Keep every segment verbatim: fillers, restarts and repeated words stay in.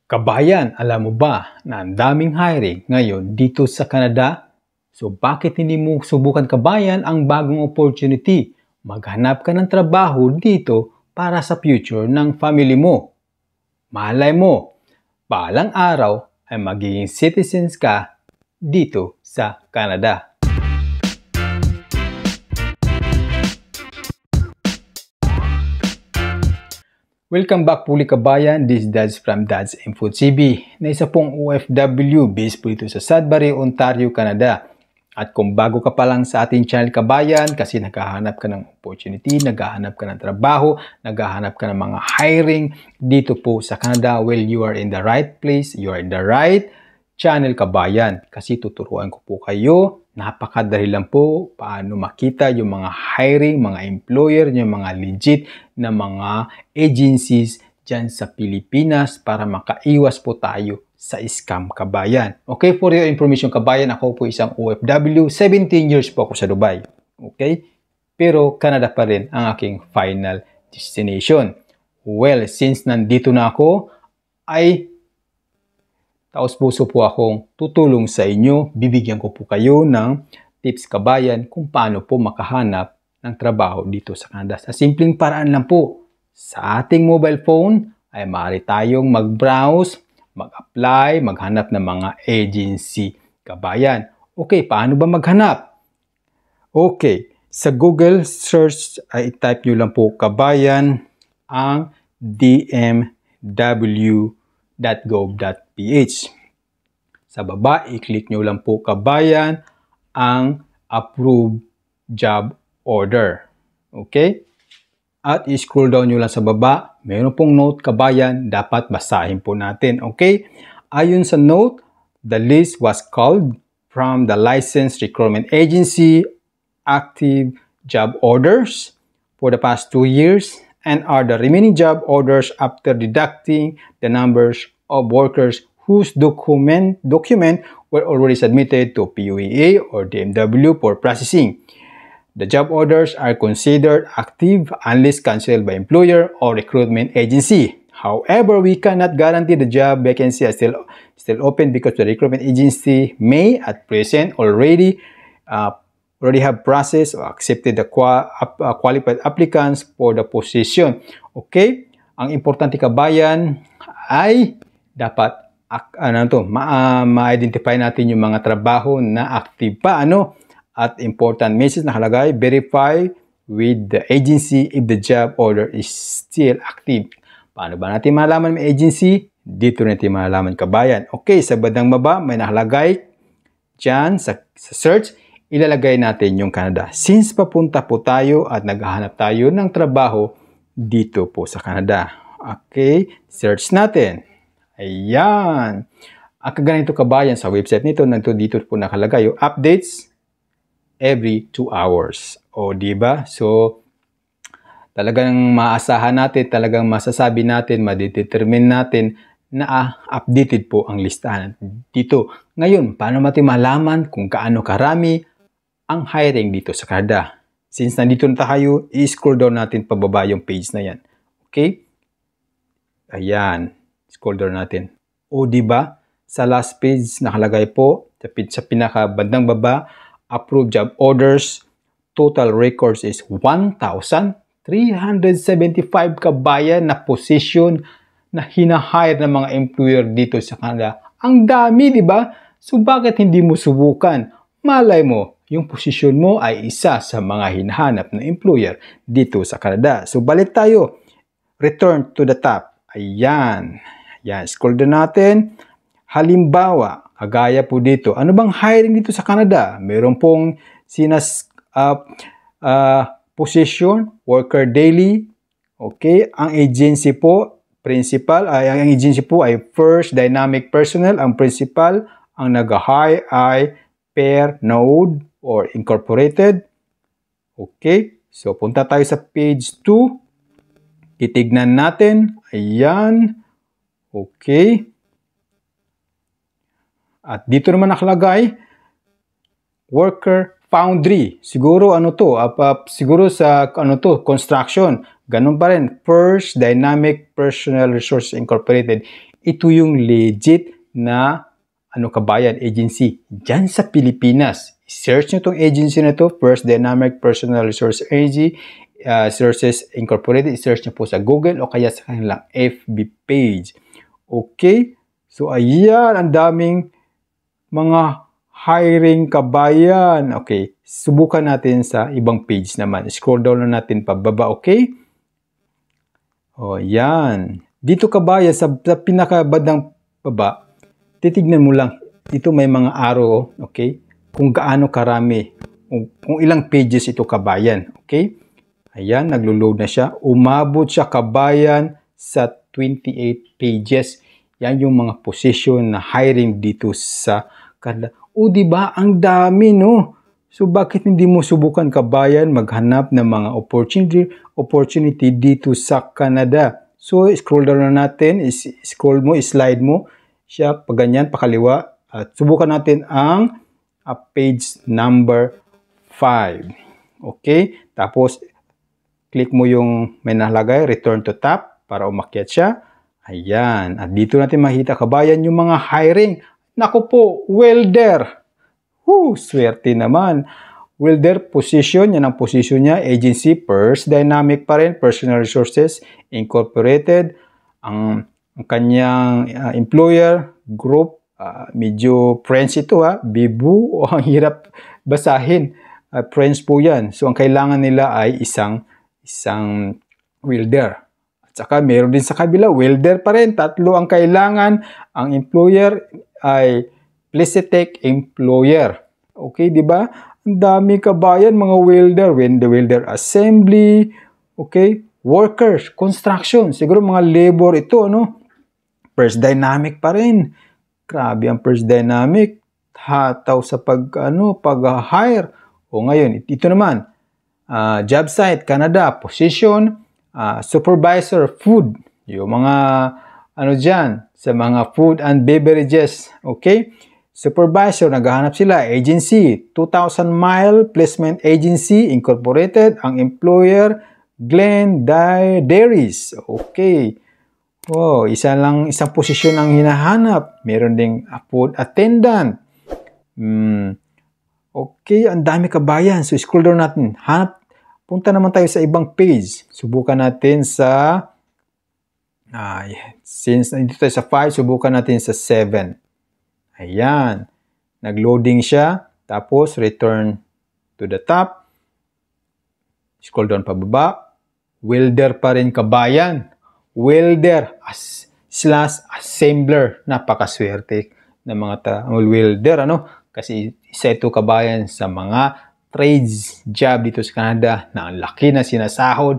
Kabayan, alam mo ba na ang daming hiring ngayon dito sa Canada? So bakit hindi mo subukan kabayan ang bagong opportunity? Maghanap ka ng trabaho dito para sa future ng family mo. Malay mo, balang araw ay magiging citizens ka dito sa Canada. Welcome back puli kabayan, this is Dads from Dads Info T V na isa pong O F W based po ito sa Sudbury, Ontario, Canada. At kung bago ka pa lang sa ating channel kabayan kasi naghahanap ka ng opportunity, naghahanap ka ng trabaho, naghahanap ka ng mga hiring dito po sa Canada, well, you are in the right place, you are in the right channel kabayan. Kasi tuturuan ko po kayo, napakadali lang po paano makita yung mga hiring, mga employer, yung mga legit na mga agencies dyan sa Pilipinas para makaiwas po tayo sa scam kabayan. Okay, for your information kabayan, ako po isang O F W, seventeen years po ako sa Dubai. Okay? Pero Canada pa rin ang aking final destination. Well, since nandito na ako, ay taos-puso po akong tutulong sa inyo. Bibigyan ko po kayo ng tips kabayan kung paano po makahanap ng trabaho dito sa Canada. Sa simpleng paraan lang po, sa ating mobile phone ay maaari tayong mag-browse, mag-apply, maghanap ng mga agency kabayan. Okay, paano ba maghanap? Okay, sa Google search ay type nyo lang po kabayan ang d m w dot gov dot p h. Sa baba, i-click nyo lang po kabayan ang approved job order. Okay? At i-scroll down nyo lang sa baba. Mayroon pong note kabayan, dapat basahin po natin. Okay? Ayon sa note, the list was called from the licensed recruitment agency active job orders for the past two years and are the remaining job orders after deducting the numbers of workers whose document document were already submitted to P U E A or D M W for processing. The job orders are considered active unless cancelled by employer or recruitment agency. However, we cannot guarantee the job vacancy is still, still open because the recruitment agency may at present already uh, already have processed or accepted the qua uh, qualified applicants for the position. Okay? Ang importante kabayan ay dapat ano to, ma-identify natin yung mga trabaho na active pa, ano? At important message nakalagay, verify with the agency if the job order is still active. Paano ba natin malalaman may agency? Dito natin malalaman kabayan. Okay, sa bandang baba may nakalagay dyan sa, sa search, ilalagay natin yung Canada. Since papunta po tayo at naghahanap tayo ng trabaho dito po sa Canada. Okay, search natin. Ayan. Ang kaganito kabayan sa website nito, nandito dito po nakalagay yung updates every two hours. O, diba? So, talagang maasahan natin, talagang masasabi natin, madetermine natin na ah, updated po ang listahan dito. Ngayon, paano natin malaman kung kaano karami ang hiring dito sa Canada? Since nandito na tayo, i-scroll down natin pababa yung page na yan. Okay? Ayan. Scroll down natin. O, diba? Sa last page, nakalagay po, sa pinaka-bandang baba, approved job orders, total records is one thousand three hundred seventy-five kabayan na position na hinahire ng mga employer dito sa Canada. Ang dami, di ba? So, bakit hindi mo subukan? Malay mo, yung posisyon mo ay isa sa mga hinahanap ng employer dito sa Canada. So, balik tayo. Return to the top. Ayan. Ayan. Scroll down natin. Halimbawa, kagaya po dito. Ano bang hiring dito sa Canada? Meron pong sinas uh, uh, position, worker daily. Okay. Ang agency po, principal, ay, ang agency po ay First Dynamic Personnel. Ang principal, ang nag-hire ay Per Node or Incorporated. Okay. So, punta tayo sa page two. Titignan natin. Ayan. Okay. At dito naman nakalagay, Worker Foundry. Siguro ano to? Uh, uh, siguro sa ano to, construction. Ganun pa rin. First Dynamic Personnel Resources Incorporated. ito yung legit na ano kabayan, agency dyan sa Pilipinas. Search nyo tong agency na to, First Dynamic Personal Resource Agency, uh, Sources Incorporated. I-search nyo po sa Google o kaya sa kanilang F B page. Okay? So, ayan, ang daming mga hiring kabayan. Okay, subukan natin sa ibang page naman. Scroll down na natin pababa, okay? O, yan. Dito kabayan, sa, sa pinakabadang baba, titignan mo lang. Dito may mga arrow, okay? Kung gaano karami. Kung, kung ilang pages ito kabayan, okay? Ayan, naglo-load na siya. Umabot siya kabayan sa twenty-eight pages. Yan yung mga position na hiring dito sa Canada. O, di ba? Ang dami, no? So, bakit hindi mo subukan kabayan maghanap ng mga opportunity opportunity dito sa Canada? So, scroll down na natin. Is scroll mo, slide mo siya pag ganyan, pakaliwa. At subukan natin ang uh, page number five. Okay? Tapos, click mo yung may nakalagay, return to top para umakyat siya. Ayan. At dito natin makita kabayan yung mga hiring. Naku po, welder. Woo, swerte naman. Welder position, yan ang position niya. Agency, First Dynamic pa rin, Personal Resources Incorporated. Ang, ang kanyang uh, employer, group, uh, medyo French ito ha. Bibu, o ang hirap basahin. Uh, French po yan. So, ang kailangan nila ay isang, isang welder. At saka, meron din sa kabila, welder pa rin. Tatlo ang kailangan. Ang employer ay Plisitech employer. Okay, di ba? Ang dami kabayan, mga welder. When the welder assembly, okay, workers, construction. Siguro mga labor ito, no? First Dynamic pa rin. Grabe ang First Dynamic. Hataw sa pag, ano, pag-hire. O ngayon, ito naman. Uh, job site, Canada, position, uh, supervisor, food. Yung mga, ano dyan, sa mga food and beverages. Okay? Supervisor, naghahanap sila. Agency, two thousand mile Placement Agency Incorporated. Ang employer, Glen Dairies. Okay. Oh, isa lang, isang posisyon ang hinahanap. Meron ding food attendant. Hmm. Okay, ang dami kabayan. So, scroll down natin. Hanap, punta naman tayo sa ibang page. Subukan natin sa Ay, since nandito tayo sa five, subukan natin sa seven. Ayan. Nag-loading siya. Tapos, return to the top. Scroll down pababa. Welder pa rin kabayan. Welder as, slash assembler. Napakaswerte ng mga ta welder. Ano? Kasi isa ito kabayan sa mga trades job dito sa Canada na ang laki na sinasahod.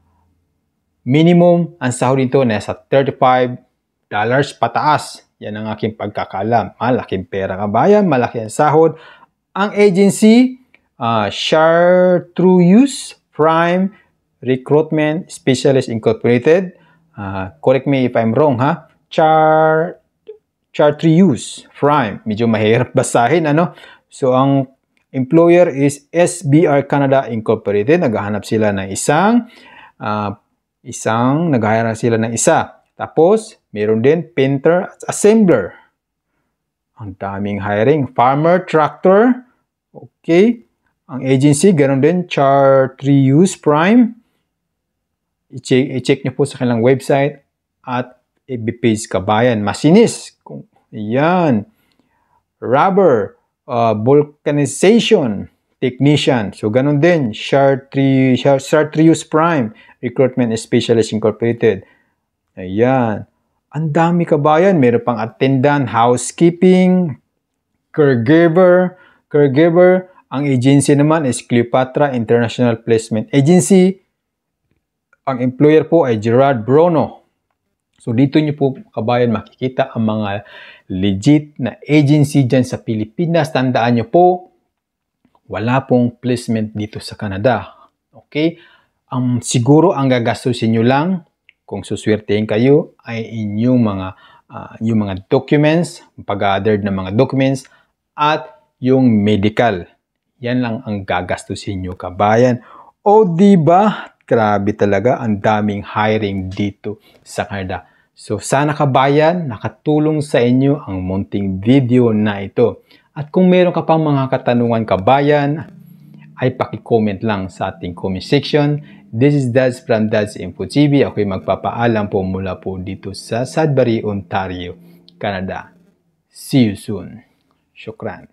Minimum, ang sahod nito nasa thirty-five dollars pataas. Yan ang aking pagkakalam. Malaking pera kabayan, malaki ang sahod. Ang agency, uh, Chartreuse Prime Recruitment Specialist Incorporated. Uh, correct me if I'm wrong, ha? Char Chartreuse Prime. Medyo mahirap basahin, ano? So, ang employer is S B R Canada Incorporated. Naghahanap sila ng isang uh, Isang, nag-hire sila ng isa. Tapos, meron din painter at assembler. Ang daming hiring. Farmer, tractor. Okay. Ang agency, ganoon din. Chartreuse Prime. I-check, i-check nyo po sa kanilang website at F B page kabayan. Masinis. Ayan. Rubber. Uh, vulcanization technician. So, ganun din. Chartreuse, Chartreuse Prime Recruitment Specialist Incorporated. Ayan. Ang dami kabayan. Meron pang attendant, housekeeping, caregiver. Caregiver. Ang agency naman is Cleopatra International Placement Agency. Ang employer po ay Gerard Bruno. So, dito nyo po kabayan makikita ang mga legit na agency dyan sa Pilipinas. Tandaan nyo po, wala pong placement dito sa Canada. Okay? Um, siguro ang gagastusin nyo lang kung suswertein kayo ay inyong mga, uh, yung mga documents, pag-gathered ng mga documents at yung medical. Yan lang ang gagastusin nyo kabayan. O diba? Grabe talaga ang daming hiring dito sa Canada. So sana kabayan, nakatulong sa inyo ang munting video na ito. At kung meron ka pang mga katanungan kabayan, ay paki-comment lang sa ating comment section. This is Dads from Dads Info T V. Ako'y magpapaalam po mula po dito sa Sudbury, Ontario, Canada. See you soon. Shukran.